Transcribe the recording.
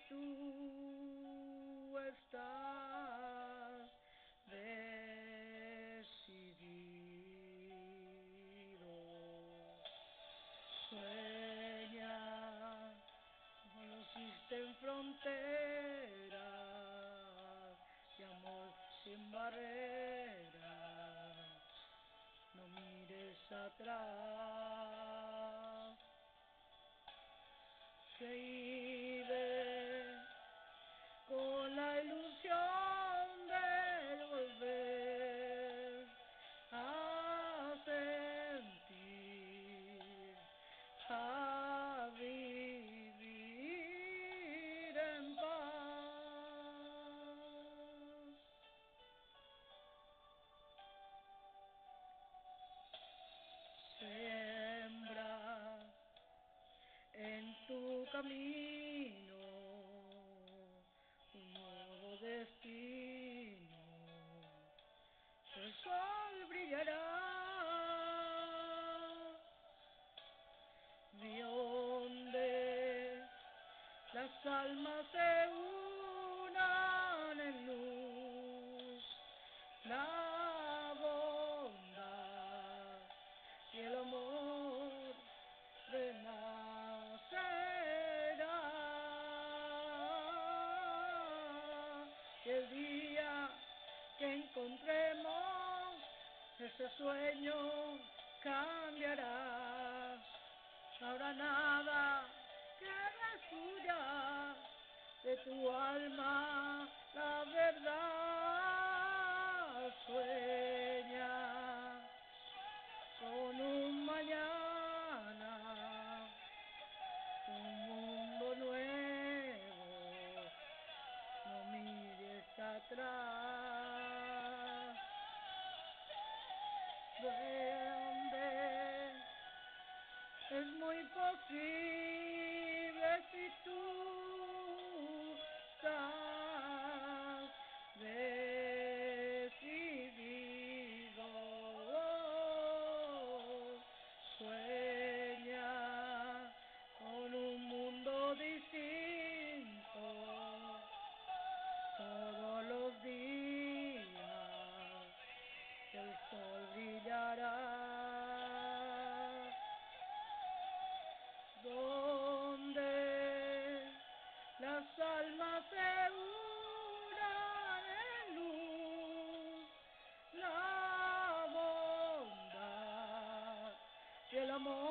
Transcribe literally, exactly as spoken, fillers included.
tú estás decidido. Sueña, no existen fronteras de amor sin barreras. No mires atrás, que vive con la ilusión de volver a sentir, a vivir en paz. Siembra en tu camino un nuevo destino, el sol brillará de donde las almas se unan en luz, la bondad y el amor renacerá. Y el día que encontremos ese sueño cambiará. No habrá nada que destruya de tu alma la verdad. Sueña con un mañana, un mundo nuevo, no mires atrás, donde es muy posible si tú estás decidido. Sueña con un mundo distinto todos los días, el sol brillará, donde las almas se unan en luz, la bondad y el amor